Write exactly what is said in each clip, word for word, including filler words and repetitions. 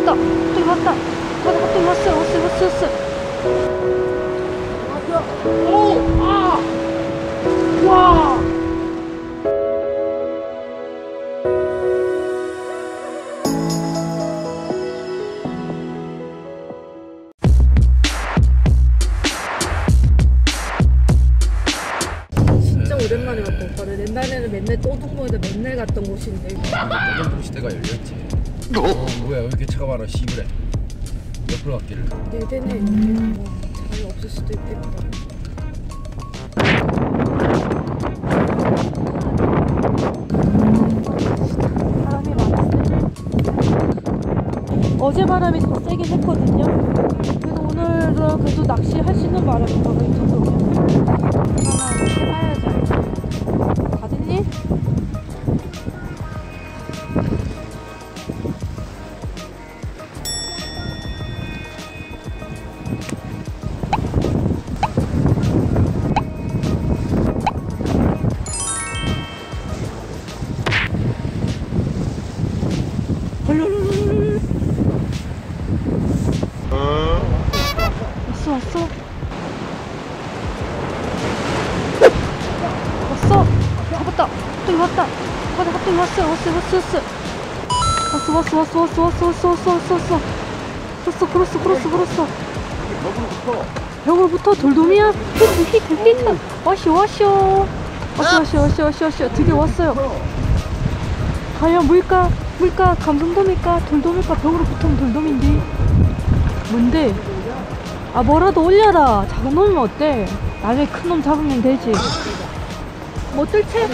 왔다. 핫도이 왔다. 맞아, 핫도이 왔어요. 왔어요. 왔어요. 왔어요. 오! 아! 와! 진짜 오랜만에 왔다, 오빠는. 옛날에는 맨날 또둥모에다 맨날 갔던 곳인데. 또둥모 시대가 열렸지. 어? 뭐야, 왜 이렇게 차가 많아, 시부래. 옆으로 갔기를. 네 대네, 뭐 잘 없을 수도 있겠다. 바람이 많았어요. 어제 바람이 더 세긴 했거든요. 그래도 오늘은 그래도 낚시할 수 있는 바람이 더 이 정도면 하나 해봐야지. 가든니? 왔어 왔어 왔어 잡았다. 핫도이 왔다. 맞아, 핫도이 왔어요. 왔어요. 왔어 왔어 왔어 왔어 왔어 왔어 왔어 왔어 왔어 왔어 왔어 왔어 걸었어 걸었어 걸었어 벽으로 붙어. 돌돔이야? 히트 히트 히트 와쇼 와쇼 와쇼 와쇼 와쇼 와쇼 와쇼 드디어 왔어요. 과연 물까 물까 감성돔일까 돌돔일까? 벽으로 붙으면 돌돔인데 뭔데? 아, 뭐라도 올려라. 작은 놈이면 어때? 나중에 큰 놈 잡으면 되지. 뭐 뜰채?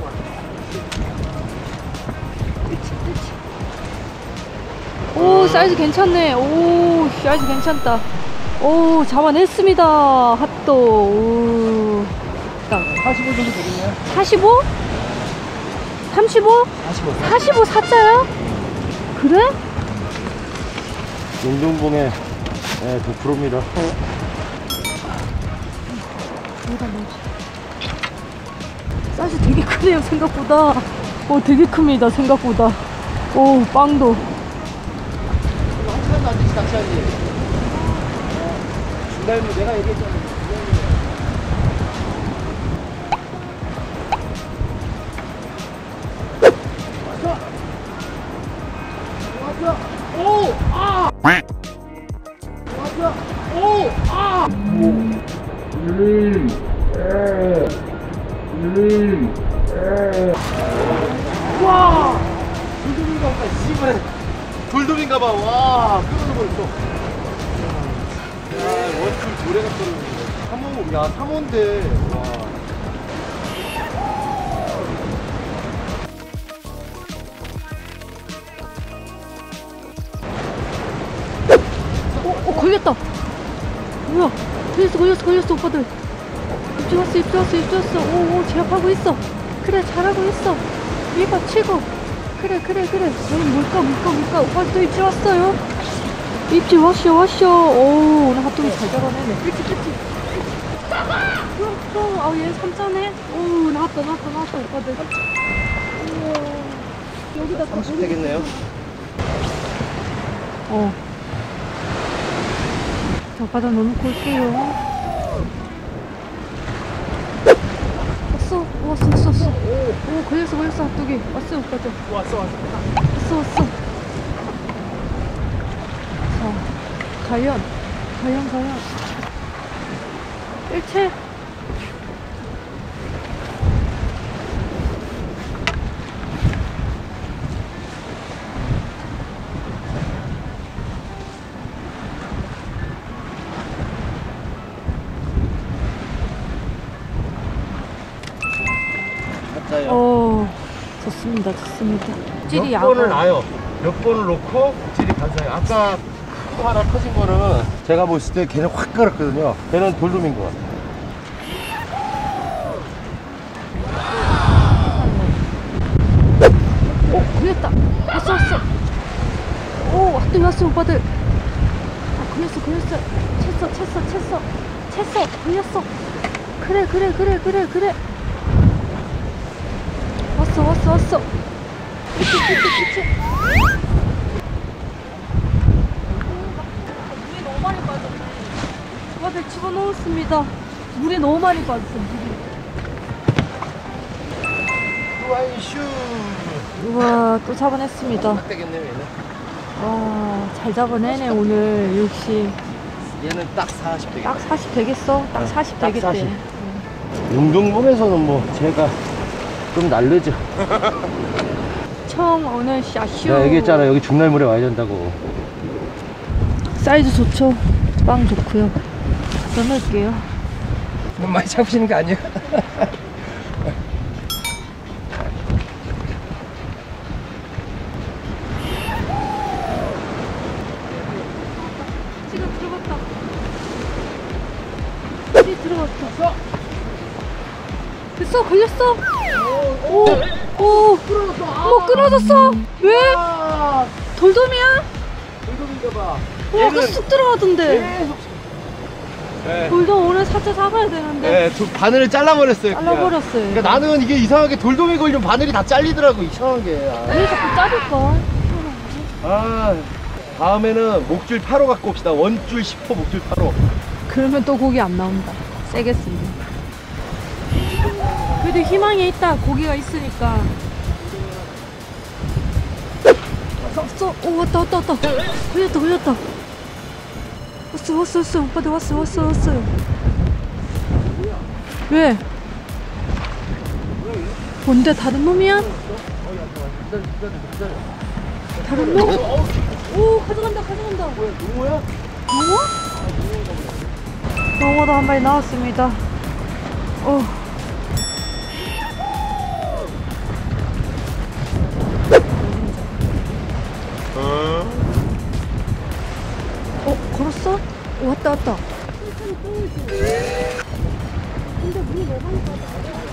오, 사이즈 괜찮네. 오, 사이즈 괜찮다. 오, 잡아냈습니다. 핫도. 오. 딱 사십오 정도 되겠네요. 사십오? 삼십오? 사십오. 사십오 사자야? 그래? 용동봉의 네, 백 퍼센트입니다. 여기다 넣어줘. 사이즈 되게 크네요, 생각보다. 오, 되게 큽니다, 생각보다. 오, 빵도. 한 시간도 안 되지, 낚시하지. 중간에 내가 얘기했잖아. 오! 아! 오! 아! 음, 에, 음, 에. 와! 돌돔인가 봐, 씨발. 돌돔인가 봐, 와, 끊어버렸어. 야, 원줄 조래가 떨어지네. 삼호, 야, 삼호인데, 와. 어, 어, 걸렸다! 뭐야? 걸렸어, 걸렸어, 걸렸어, 오빠들. 입주 왔어, 입주 왔어, 입주 왔어. 오, 오, 제압하고 있어. 그래, 잘하고 있어. 위에가 치고. 그래, 그래, 그래. 과연 뭘까, 뭘까, 뭘까. 오빠 또 입주 왔어요. 입주 왔쇼, 왔쇼. 오, 오늘 핫도그 잘 잡아내네. 그치, 그치. 또, 아, 얘 삼자네. 오, 나왔다, 나왔다, 나왔다, 오빠들. 우와. 여기다 삼십 되겠네요. 어. 자, 바다 넣어놓고 올게요. 왔어, 왔어, 왔어, 왔어. 오, 걸렸어, 걸렸어, 핫도기. 왔어요, 오빠들. 왔어, 왔어. 왔어, 왔어. 자, 과연, 과연, 과연. 일체. 맞아요. 어, 좋습니다, 좋습니다. 찔이 몇 번을 약어. 놔요. 몇 번을 놓고 질이 반사해요. 아까 큰 하나 터진 거는 제가 봤을 때 걔는 확 깔았거든요. 걔는 돌돔인 것 같아요. 오, 걸렸다. 왔어, 왔어. 오, 핫도그 왔어, 오빠들. 아, 걸렸어, 걸렸어. 챘어, 챘어, 챘어. 챘어, 걸렸어. 그래, 그래, 그래, 그래, 그래. 왔어, 왔어, 왔어. 그치, 그치, 그치. 오빠들 집어넣었습니다. 물이 너무 많이 빠졌어, 물이. 와이슈. 우와, 또 잡아냈습니다. 딱 되겠네 얘는. 와, 잘 잡아내네 오늘. 역시 얘는 딱 사십 되겠다. 딱 사십 되겠어? 딱 어, 사십 딱 되겠대. 사십. 운동복에서는 뭐 제가 좀 날르죠. 청 오늘 샤슈. 내가 얘기했잖아, 여기 중날물에 와야 된다고. 사이즈 좋죠? 빵 좋고요. 더 넣을게요. 너무 많이 잡으시는 거 아니에요? 지금 들어갔다. 찌 들어갔어. 됐어, 걸렸어. 오, 오, 뭐 끊어졌어. 왜? 돌돔이야? 돌돔인가 봐. 와, 그 쑥 들어가던데. 계속. 네. 돌돔 오늘 사자 사가야 되는데. 네, 저 바늘을 잘라버렸어요. 그냥. 잘라버렸어요. 그러니까 나는 이게 이상하게 돌돔이 걸리면 바늘이 다 잘리더라고, 이상하게. 왜 자꾸 자를까? 아, 다음에는 목줄 팔 호 갖고 옵시다. 원줄 십 호, 목줄 팔 호. 그러면 또 고기 안 나온다. 세겠습니다. 그래도 희망이 있다. 고기가 있으니까. 왔어, 왔어. 오, 왔다, 왔다, 왔다. 걸렸다, 걸렸다. 왔어, 왔어, 왔어. 오빠들 왔어, 왔어, 왔어요. 왜? 뭔데? 다른 놈이야? 다른 놈? 오, 가져간다, 가져간다. 뭐야, 농어야? 농어? 농어도 한 마리 나왔습니다. 어. 어, 걸었어? 오, 왔다, 왔다. 근데 물이 왜 많이 빠져?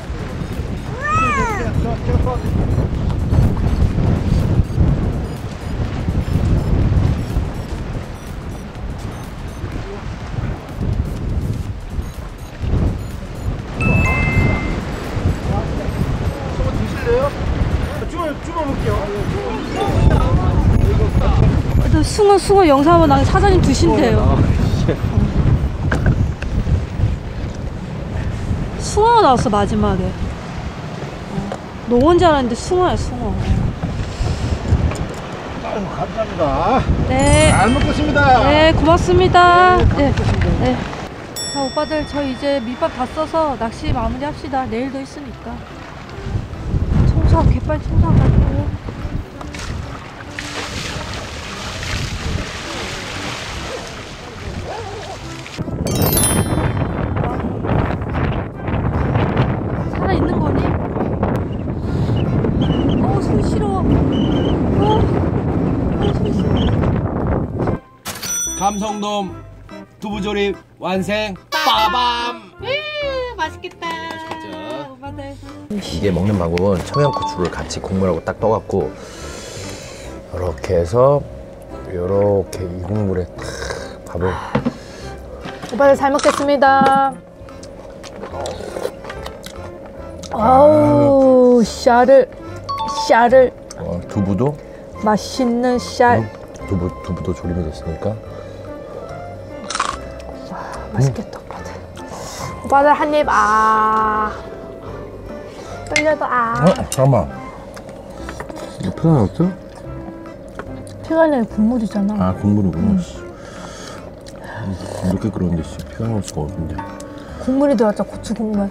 저거 드실래요? 쭈어, 쭈어 볼게요. 또 숭어, 숭어 영상 한번 나 사장님 드신대요. 숭어가 나왔어, 마지막에. 농어인 줄 알았는데 숭어야, 숭어. 아유, 감사합니다. 네. 잘 먹겠습니다. 네, 고맙습니다. 네, 네. 먹겠습니다. 네. 자, 오빠들, 저 이제 밑밥 다 써서 낚시 마무리 합시다. 내일도 있으니까. 청소하고, 갯발 청소하고 갈게요. 살아있는 거니? 어, 손 시려. 어, 어, 손 시려. 감성돔 두부조림 완생. 빠밤. 으, 맛있겠다. 맛있겠죠? 오빠들. 이게 먹는 방법은 청양고추를 같이 국물하고 딱 떠갖고 이렇게 해서 이렇게 이 국물에 탁 밥을 오빠들 잘 먹겠습니다. 아우, 샤를, 샤를. 어, 두부도 맛있는 샤. 음, 두부 두부도 조림이 됐으니까 와, 맛있겠다, 오빠들. 오빠들 한 입, 아. 떨려도 아. 어? 잠깐만 이거 표현 없어? 피갈래 국물이잖아. 아 국물이구나. 이렇게 끓었는데 표현할 수가 없는데 국물이 들어갔죠, 고추 국물.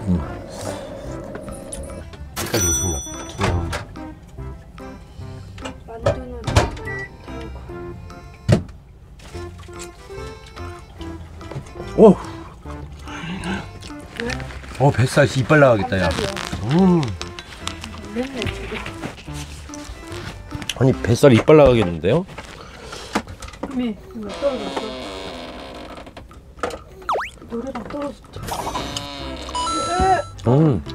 색깔 좋습니다. 만두는 오! 어, 뱃살 이빨 나가겠다, 야. 음. 아니, 뱃살이 이빨 나가겠는데요? 왜? 왜 떨어졌어? 노래방 떨어졌죠. 음.